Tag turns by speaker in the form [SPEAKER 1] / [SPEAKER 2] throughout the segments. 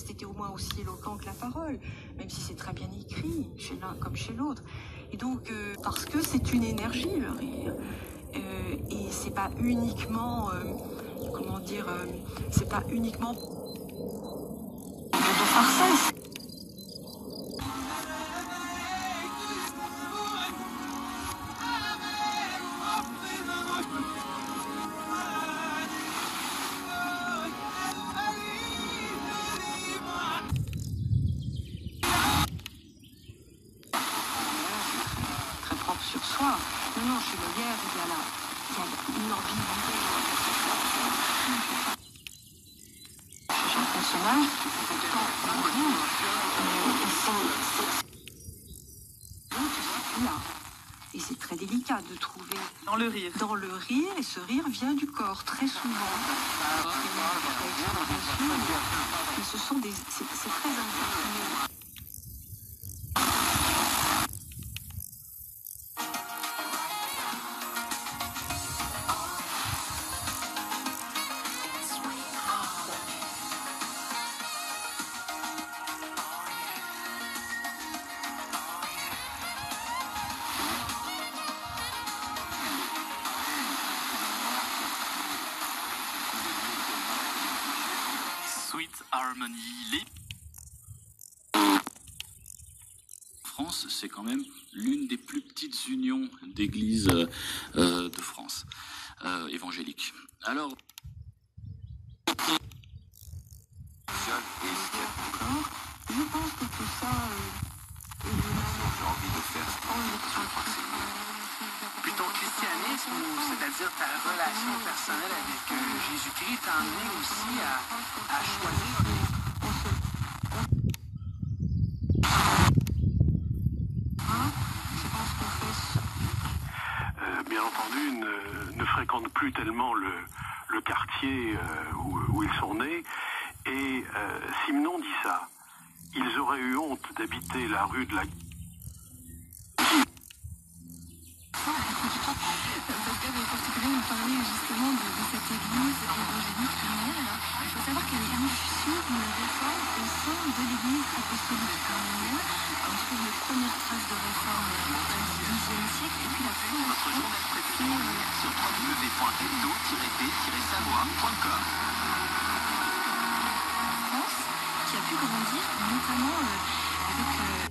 [SPEAKER 1] geste était au moins aussi éloquent que la parole, même si c'est très bien écrit, chez l'un comme chez l'autre. Et donc, parce que c'est une énergie, le rire. Et c'est pas uniquement, comment dire, c'est pas uniquement de farcesse. Très propre sur soi. Non, chez Molière, il y a une ambiguïté. Chez chaque personnage, c'est autant mourir, et c'est très délicat de trouver
[SPEAKER 2] Dans le rire.
[SPEAKER 1] dans le rire, et ce rire vient du corps très souvent. Mais ce sont c'est très important.
[SPEAKER 3] Sweet Harmony. France, c'est quand même l'une des plus petites unions d'églises de France, évangéliques. Alors,
[SPEAKER 1] Je pense que tout ça,
[SPEAKER 4] J'ai envie de faire
[SPEAKER 5] Puis ton christianisme, c'est-à-dire ta relation personnelle avec Jésus-Christ, t'a amené aussi à choisir.
[SPEAKER 1] je pense qu'on fait
[SPEAKER 6] bien entendu, ne fréquentent plus tellement le quartier où ils sont nés. Et Simenon dit ça. Ils auraient eu honte d'habiter la rue de la...
[SPEAKER 7] Pascal en particulier nous parlait justement de cette église évangélique pionnière. Alors, il faut savoir qu'elle est issue d'une réforme au sein de l'église apostolique arménienne. On trouve les premières traces de réforme au XIe siècle et puis la fondation
[SPEAKER 3] sur www.hebdo-p-savoie.com.
[SPEAKER 7] France qui a pu grandir notamment avec...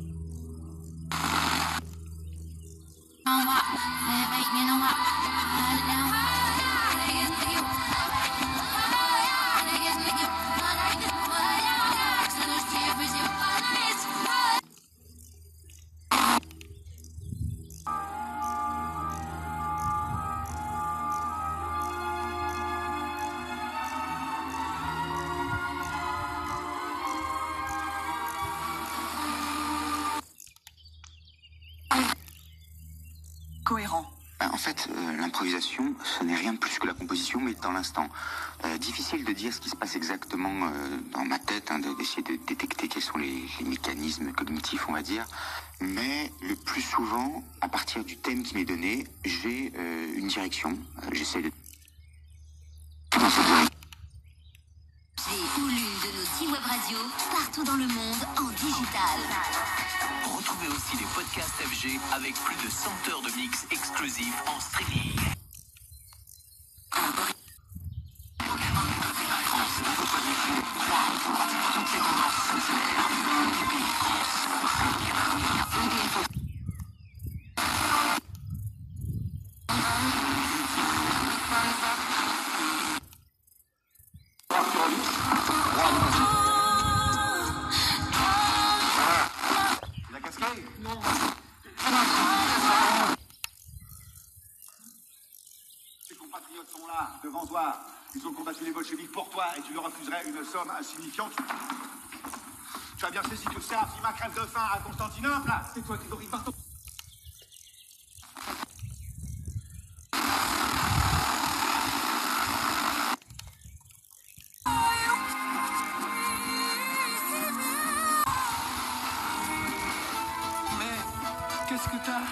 [SPEAKER 1] cohérent.
[SPEAKER 4] En fait, l'improvisation, ce n'est rien de plus que la composition, mais dans l'instant. Difficile de dire ce qui se passe exactement dans ma tête, d'essayer de détecter quels sont les mécanismes cognitifs, on va dire. Mais le plus souvent, à partir du thème qui m'est donné, j'ai une direction. J'essaie de... dans cette direction.
[SPEAKER 8] Ou l'une de nos 6 web radios, partout dans le monde, en digital.
[SPEAKER 9] Retrouvez aussi les podcasts FG avec plus de 100 heures de mix exclusifs en streaming.
[SPEAKER 5] La cascade? Non.
[SPEAKER 10] Tes compatriotes sont là, devant toi. Ils ont combattu les bolcheviks pour toi et tu leur refuserais une somme insignifiante. Tu as bien saisi que ça, si ma crève de faim à Constantinople, c'est toi qui dois par ton...
[SPEAKER 5] Mais qu'est-ce que t'as?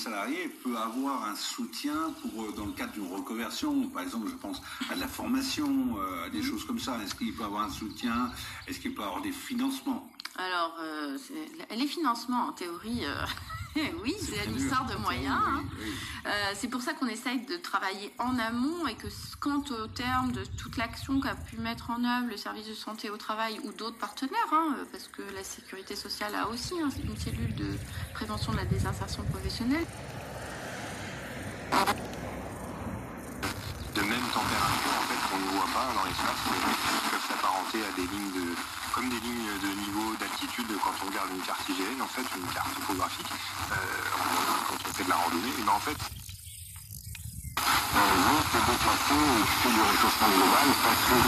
[SPEAKER 2] salarié peut avoir un soutien dans le cadre d'une reconversion? Par exemple, je pense à de la formation, à des choses comme ça. Est-ce qu'il peut avoir un soutien? Est-ce qu'il peut avoir des financements?
[SPEAKER 11] Alors, les financements, en théorie, oui, c'est une histoire de moyens. Oui. C'est pour ça qu'on essaye de travailler en amont et que quand au terme de toute l'action qu'a pu mettre en œuvre le service de santé au travail ou d'autres partenaires, parce que la sécurité sociale a aussi une cellule de prévention de la désinsertion professionnelle.
[SPEAKER 12] De même température, en fait, qu'on ne voit pas dans l'espace, qui peuvent s'apparenter à des lignes comme des lignes de niveau d'altitude quand on regarde une carte IGN, en fait, une carte topographique, quand on fait de la randonnée, et bien en fait, l'eau s'est déplacée et fait du réchauffement global parce que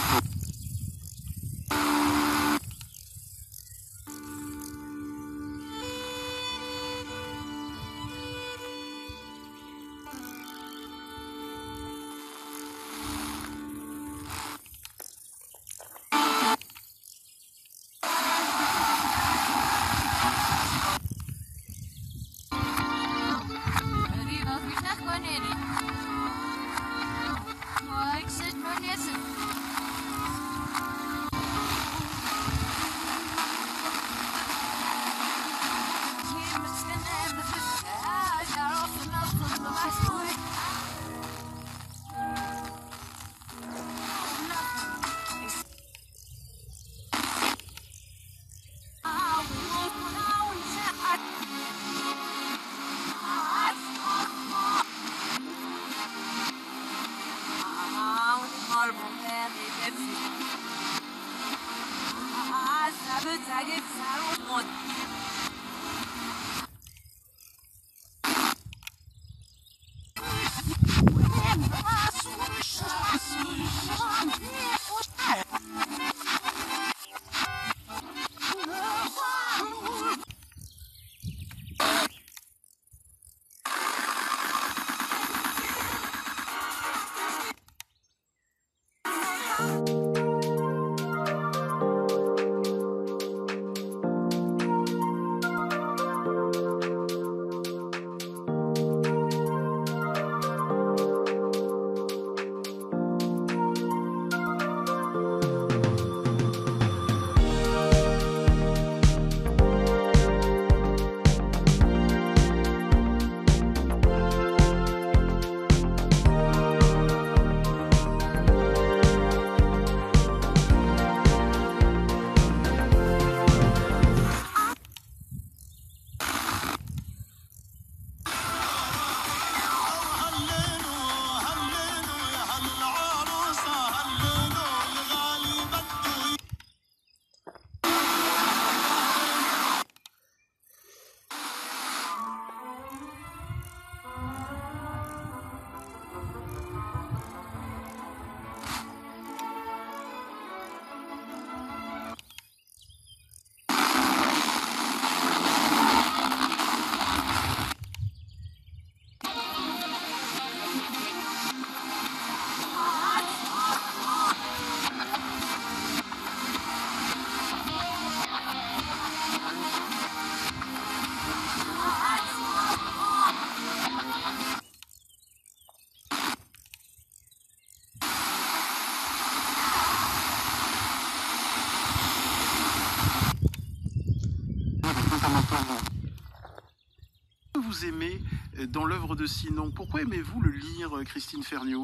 [SPEAKER 13] vous aimez dans l'œuvre de Sinon? Pourquoi aimez-vous le lire, Christine Ferniaud?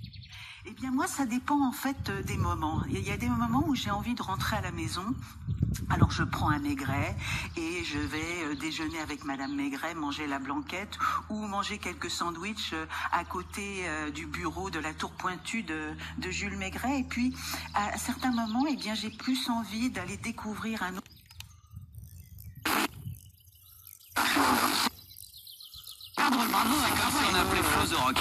[SPEAKER 14] Eh bien moi, ça dépend en fait des moments. Il y a des moments où j'ai envie de rentrer à la maison. Alors je prends un Maigret et je vais déjeuner avec Madame Maigret, manger la blanquette ou manger quelques sandwichs à côté du bureau de la tour pointue de Jules Maigret. Et puis à certains moments, eh bien j'ai plus envie d'aller découvrir un autre.
[SPEAKER 9] On appelait Fozorock.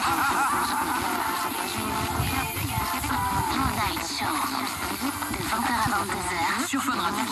[SPEAKER 8] Night Show, de 20h à 22h sur Fun Radio.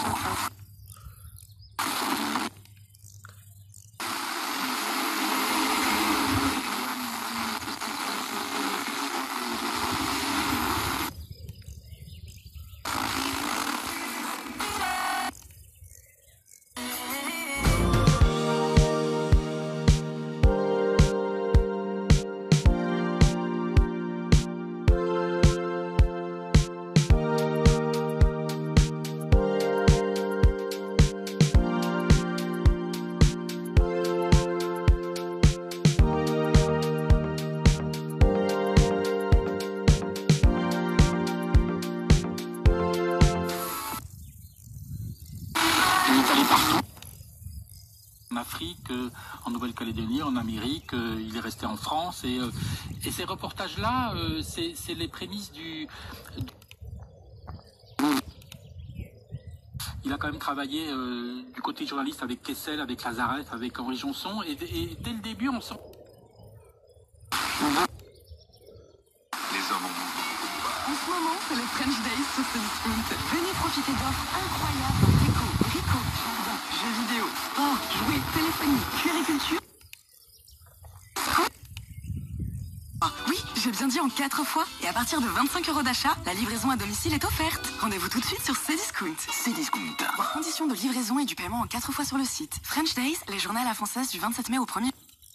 [SPEAKER 15] allé partout. En Afrique, en Nouvelle-Calédonie, en Amérique, il est resté en France. Et ces reportages-là, c'est les prémices Il a quand même travaillé du côté journaliste avec Kessel, avec Lazareth, avec Henri Jonson. Et dès le début, on sent...
[SPEAKER 12] Les hommes ont...
[SPEAKER 16] En ce moment, c'est le French Days sur Cdiscount. Venez profiter d'offres incroyables en déco, brico, jardin, jeux vidéo, sport, jouets, téléphonie, puériculture. Ah, oui, j'ai bien dit en 4 fois. Et à partir de 25 € d'achat, la livraison à domicile est offerte. Rendez-vous tout de suite sur Cdiscount. Cdiscount. Conditions de livraison et du paiement en 4 fois sur le site. French Days, les journées à la française du 27 mai au 1er.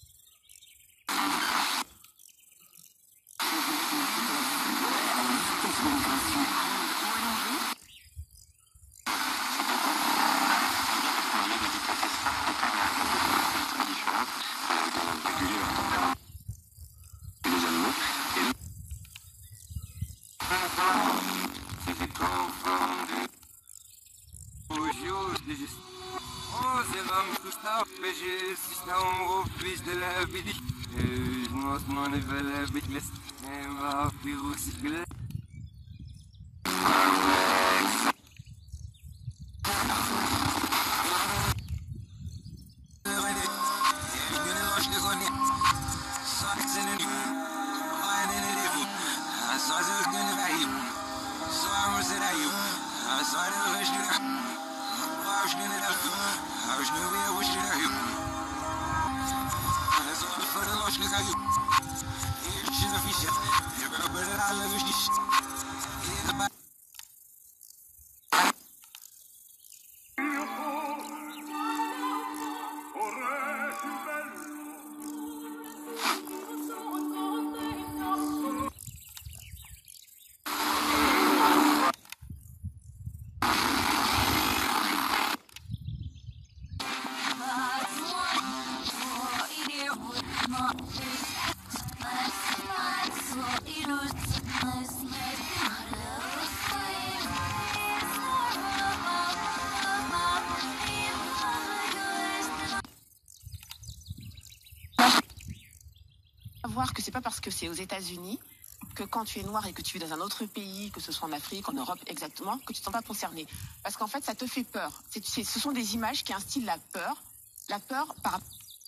[SPEAKER 17] Voir que c'est pas parce que c'est aux États-Unis que quand tu es noir et que tu vis dans un autre pays, que ce soit en Afrique, en Europe exactement, que tu ne te sens pas concerné. Parce qu'en fait, ça te fait peur. Ce sont des images qui instillent la peur par...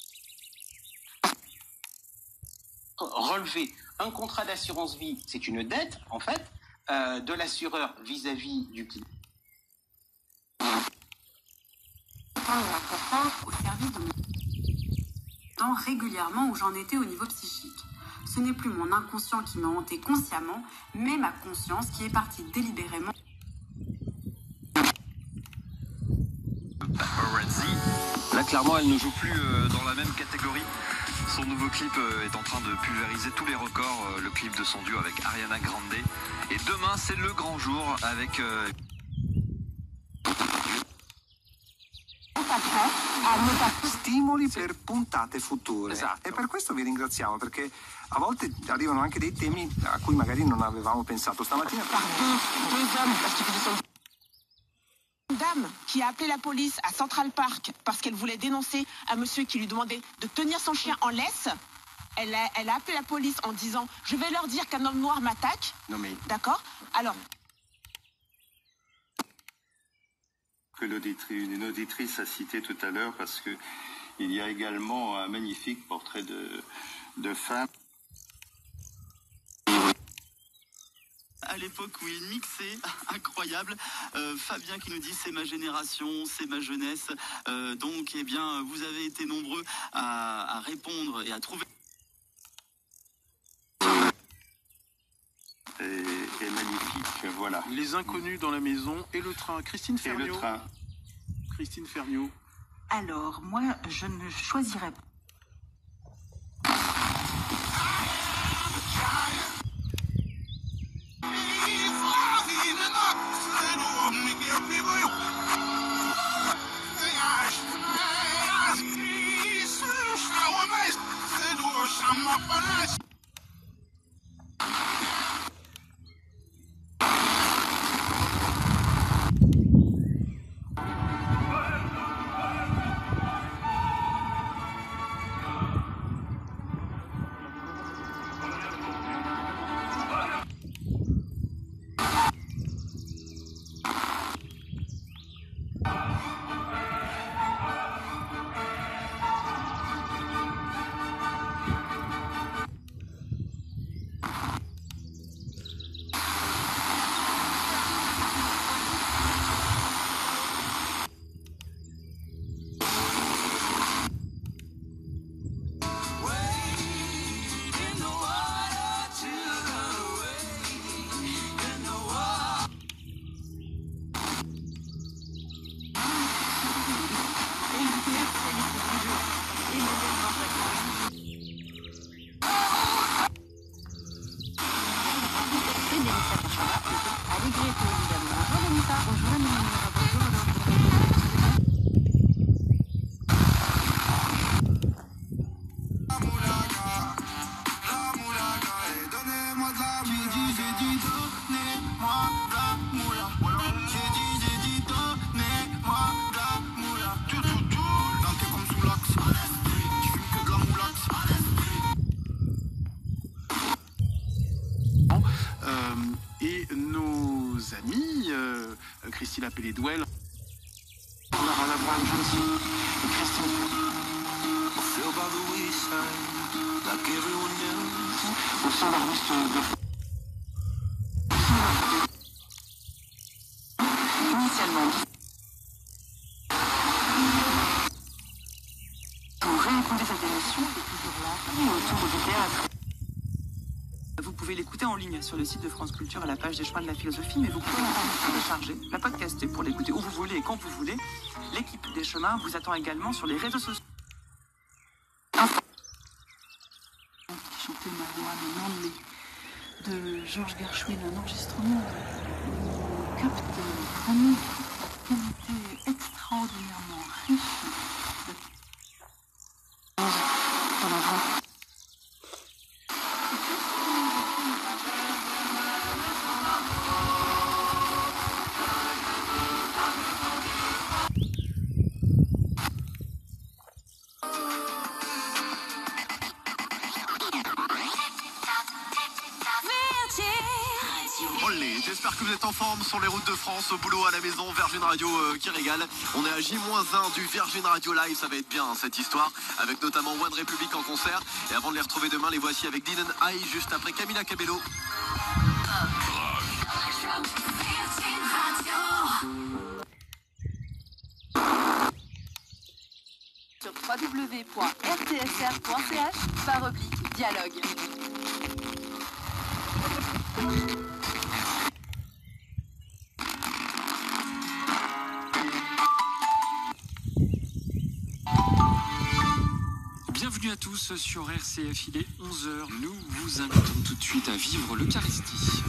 [SPEAKER 18] Relever un contrat d'assurance vie, c'est une dette, en fait, de l'assureur vis-à-vis du client.
[SPEAKER 19] Au service de mon temps régulièrement où j'en étais au niveau psychique. Ce n'est plus mon inconscient qui m'a hanté consciemment, mais ma conscience qui est partie délibérément.
[SPEAKER 20] Là, clairement, elle ne joue plus dans la même catégorie. Son nouveau clip est en train de pulvériser tous les records, le clip de son duo avec Ariana Grande. Et demain, c'est le grand jour avec...
[SPEAKER 21] Stimoli per puntate future.
[SPEAKER 18] Esatto.
[SPEAKER 21] E per questo vi ringraziamo, perché a volte arrivano anche dei temi a cui magari non avevamo pensato stamattina.
[SPEAKER 17] Une dame qui a appelé la police à Central Park parce qu'elle voulait dénoncer un monsieur qui lui demandait de tenir son chien en laisse. Elle a appelé la police en disant « Je vais leur dire qu'un homme noir m'attaque ». D'accord. Alors...
[SPEAKER 22] Que une auditrice a cité tout à l'heure, parce que il y a également un magnifique portrait de femme.
[SPEAKER 23] À l'époque où il mixait, incroyable, Fabien qui nous dit c'est ma génération, c'est ma jeunesse, donc eh bien vous avez été nombreux à répondre et à trouver.
[SPEAKER 22] Et magnifique, voilà.
[SPEAKER 13] Les inconnus dans la maison et le train. Christine Ferniaud.
[SPEAKER 22] Et le train.
[SPEAKER 13] Christine Ferniaud.
[SPEAKER 14] Alors, moi, je ne choisirais pas.
[SPEAKER 13] Christina Pellet-Douel.
[SPEAKER 16] Initialement, pour réécouter cette émission, qui est toujours là, et autour du théâtre. Vous pouvez l'écouter en ligne sur le site de France Culture à la page des chemins de la philosophie, mais vous pouvez la télécharger, la podcaster pour l'écouter où vous voulez et quand vous voulez. L'équipe des chemins vous attend également sur les réseaux sociaux. Chanter ma voix, le nom de Georges Gershwin, un enregistrement capte vraiment une qualité extraordinairement riche dans la voix.
[SPEAKER 3] J'espère que vous êtes en forme sur les routes de France, au boulot, à la maison. Virgin Radio qui régale. On est à J-1 du Virgin Radio Live. Ça va être bien cette histoire, avec notamment One Republic en concert. Et avant de les retrouver demain, les voici avec Dylan High juste après Camila Cabello.
[SPEAKER 6] Sur www.rtsr.ch/dialogue.
[SPEAKER 7] Bienvenue à tous sur RCF, il est 11h. Nous vous invitons tout de suite à vivre l'Eucharistie.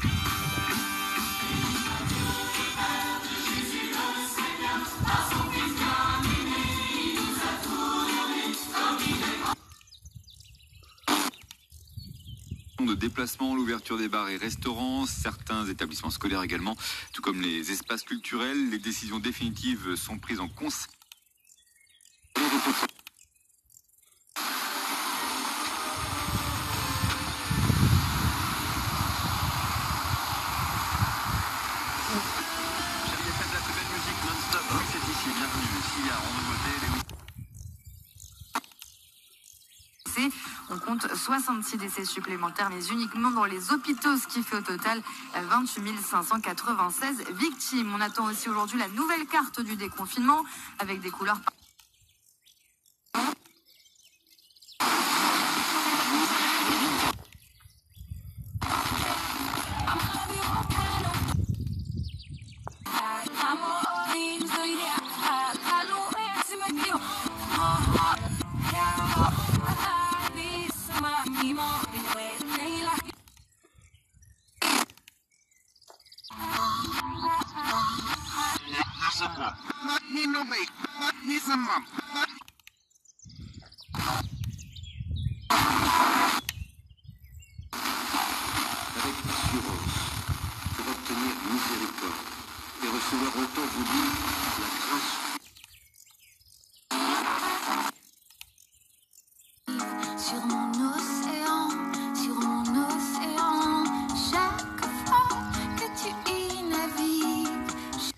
[SPEAKER 24] De déplacement, l'ouverture des bars et restaurants, certains établissements scolaires également, tout comme les espaces culturels. Les décisions définitives sont prises en conséquence.
[SPEAKER 25] On compte 66 décès supplémentaires, mais uniquement dans les hôpitaux, ce qui fait au total 28 596 victimes. On attend aussi aujourd'hui la nouvelle carte du déconfinement avec des couleurs.
[SPEAKER 26] Avec assurance, pour obtenir miséricorde et recevoir autant vous dit la grâce.
[SPEAKER 8] Sur mon océan, chaque fois que tu y navigues.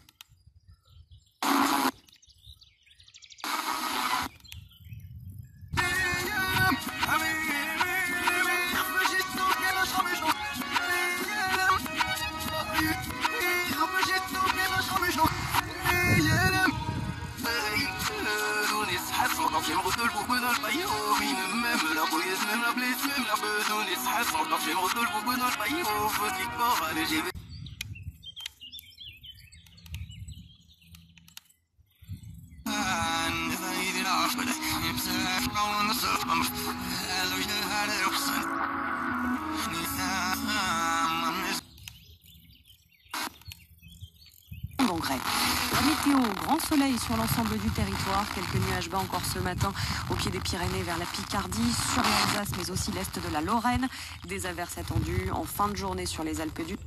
[SPEAKER 27] La météo, grand soleil sur l'ensemble du territoire, quelques nuages bas encore ce matin au pied des Pyrénées vers la Picardie, sur l'Alsace mais aussi l'est de la Lorraine, des averses attendues en fin de journée sur les Alpes du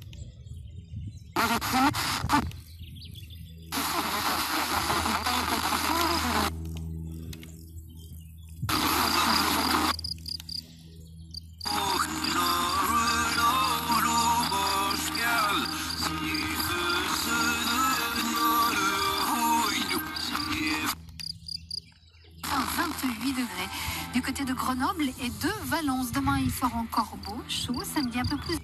[SPEAKER 25] Du côté de Grenoble et de Valence. Demain, il fera encore beau, chaud, samedi un peu plus.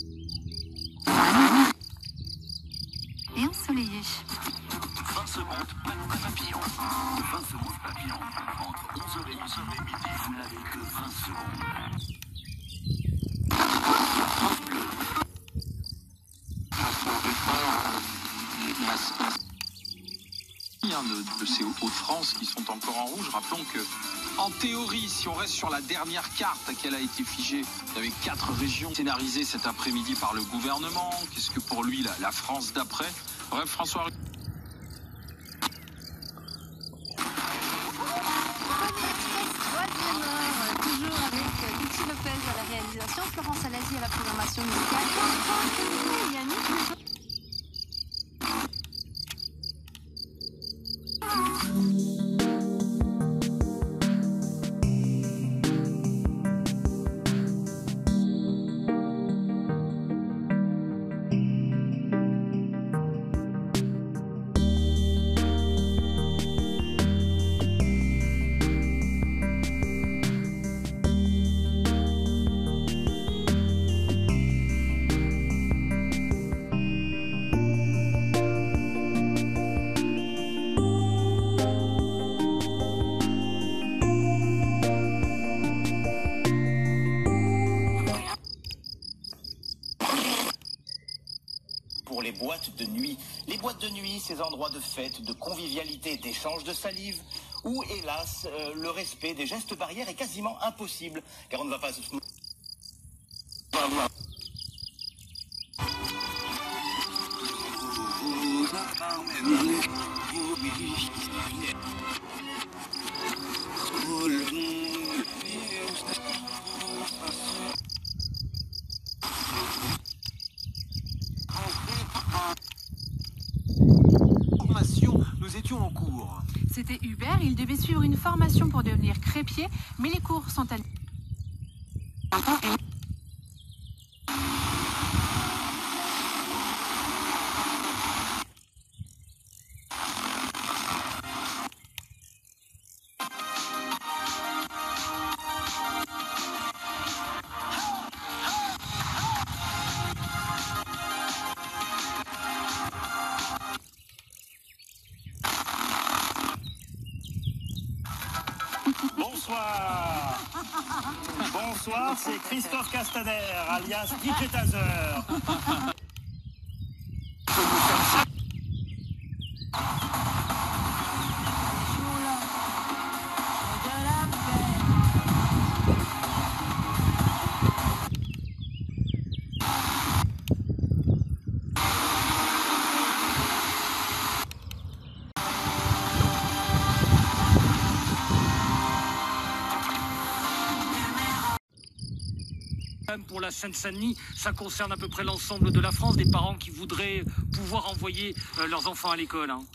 [SPEAKER 25] Et ensoleillé.
[SPEAKER 1] 20 secondes, papillon. 20 secondes papillon. Entre 11h et 11h et midi, vous n'avez que 20 secondes.
[SPEAKER 15] De ces Hauts-de-France qui sont encore en rouge. Rappelons que, en théorie, si on reste sur la dernière carte qu'elle a été figée, avec 4 régions scénarisées cet après-midi par le gouvernement, qu'est-ce que pour lui la France d'après? Bref, François.
[SPEAKER 6] Toujours avec Lucie Lopez à la réalisation, Florence Alazi à la programmation musicale, Yannick.
[SPEAKER 2] Les boîtes de nuit. Les boîtes de nuit, ces endroits de fête, de convivialité, d'échange de salive, où, hélas, le respect des gestes barrières est quasiment impossible, car on ne va pas se...
[SPEAKER 4] Nous étions en cours.
[SPEAKER 19] C'était Hubert, il devait suivre une formation pour devenir crépier, mais les cours sont annulés.
[SPEAKER 2] Bonsoir. Bonsoir, c'est Christophe Castaner, alias DJ Taser.
[SPEAKER 5] Pour la Seine-Saint-Denis, ça concerne à peu près l'ensemble de la France, des parents qui voudraient pouvoir envoyer leurs enfants à l'école. Hein.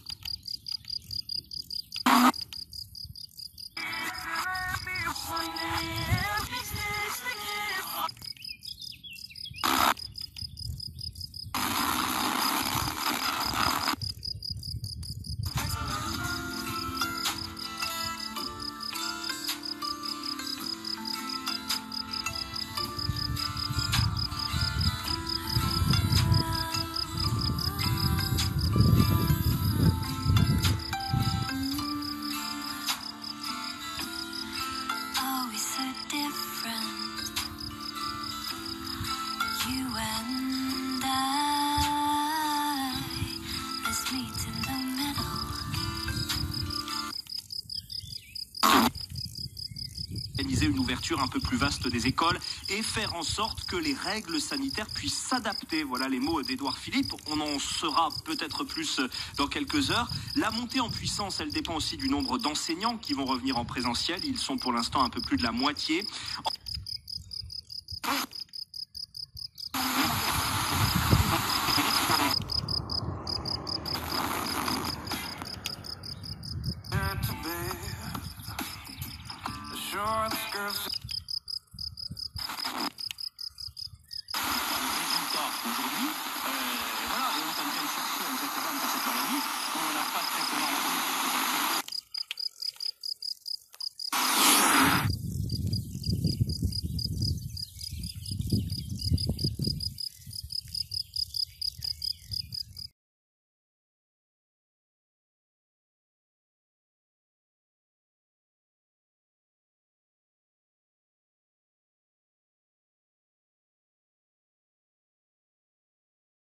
[SPEAKER 2] Organiser une ouverture un peu plus vaste des écoles et faire en sorte que les règles sanitaires puissent s'adapter. Voilà les mots d'Édouard Philippe. On en saura peut-être plus dans quelques heures. La montée en puissance, elle dépend aussi du nombre d'enseignants qui vont revenir en présentiel. Ils sont pour l'instant un peu plus de la moitié.
[SPEAKER 1] Short skirts.